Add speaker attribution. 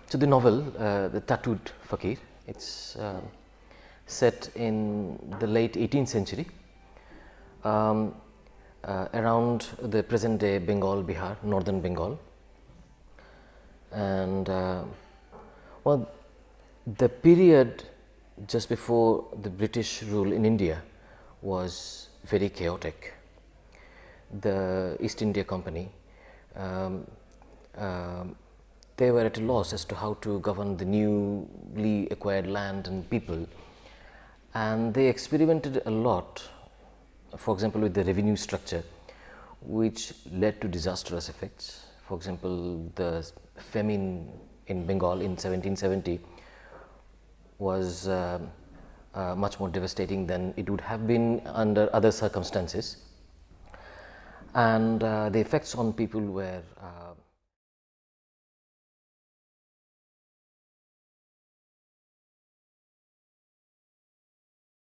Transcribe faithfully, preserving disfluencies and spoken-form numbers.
Speaker 1: So the novel, uh, The Tattooed Fakir, it's uh, set in the late eighteenth century, um, uh, around the present day Bengal, Bihar, northern Bengal. And uh, well, the period just before the British rule in India was very chaotic. The East India Company, um, um, they were at a loss as to how to govern the newly acquired land and people, and they experimented a lot, for example with the revenue structure, which led to disastrous effects. For example, the famine in Bengal in seventeen seventy was uh, uh, much more devastating than it would have been under other circumstances, and uh, the effects on people were uh,